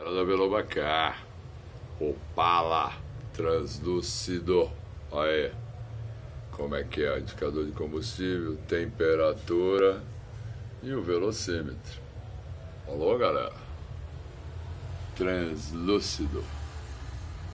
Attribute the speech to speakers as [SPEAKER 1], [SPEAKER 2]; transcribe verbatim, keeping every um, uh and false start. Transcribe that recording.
[SPEAKER 1] Galera da Velobacar, Opala translúcido. Olha aí como é que é: indicador de combustível, temperatura e o velocímetro. Alô, galera? Translúcido.